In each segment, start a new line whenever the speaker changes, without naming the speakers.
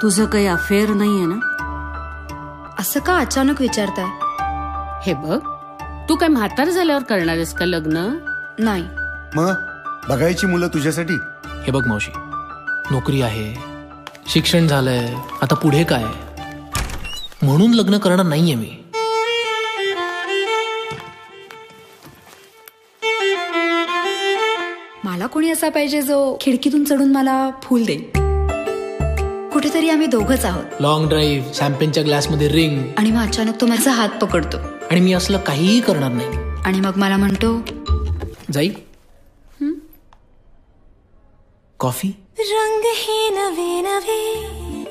तुझं काही अफेअर नाहीये ना?
असं का अचानक विचारताय?
हे बघ, तू काय म्हातार झाल्यावर करणार आहेस का लग्न?
नाही.
मग बघायची मुलं तुझ्यासाठी?
हे बघ मावशी, नोकरी आहे, शिक्षण झालंय, आता पुढे काय म्हणून लग्न करणार नाहीये मी.
मला कोणी असा पाहिजे जो खिडकीतून चढून मला फूल देईल. कुठेतरी आम्ही दोघंच आहोत.
लॉंग ड्राईव्ह, शॅम्पेनच्या ग्लासमध्ये रिंग,
आणि मग अचानक तो माझा हात पकडतो
आणि मी असलं काहीही करणार नाही.
आणि मग मला म्हणतो,
जाई कॉफी.
रंग है नवे नवे,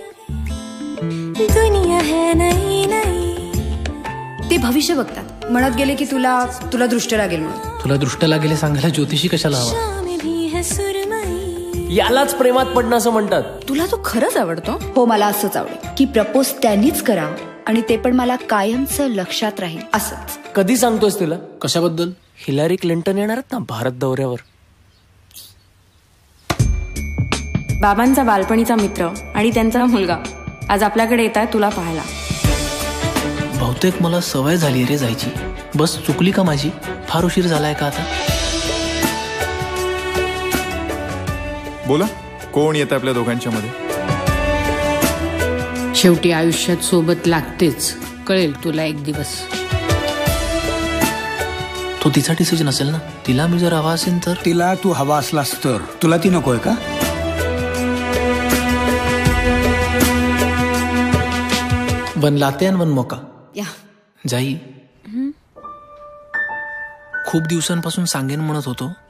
दुनिया है नई नई.
ते भविष्य बघतात, म्हणत गेले की तुला दृष्ट लागेल म्हणून.
तुला दृष्ट लागेल सांगायला ज्योतिषी कशाला हवा?
शाम भी है सुरमई.
यालाच प्रेमात पडणं असं म्हणतात.
तुला तो खरंच आवडतो? हो, मला असंच आवडेल की प्रपोज त्यांनीच करावं आणि ते पण मला कायमचं लक्षात राहील असंच.
कधी सांगतोयस तिला?
कशाबद्दल?
हिलरी क्लिंटन येणार आहेत ना भारत दौऱ्यावर.
बाबांचा बालपणीचा मित्र आणि त्यांचा मुलगा आज आपल्याकडे येत आहे तुला पाहायला.
बहुतेक मला सवय झाली रे जायची. बस चुकली का माझी? फार उशीर झालाय का आता?
बोला, कोण येतं आपल्या दोघांच्या मध्ये?
शेवटी आयुष्यात सोबत लागतेच, कळेल तुला एक दिवस.
तो तिचा डिसिजन असेल ना. तिला मी जर हवा असेल तर.
तिला तू हवा असलास तर तुला ती नकोय का?
वन लाते आणि वन मोका.
या
जाई, खूप दिवसांपासून सांगेन म्हणत होतो,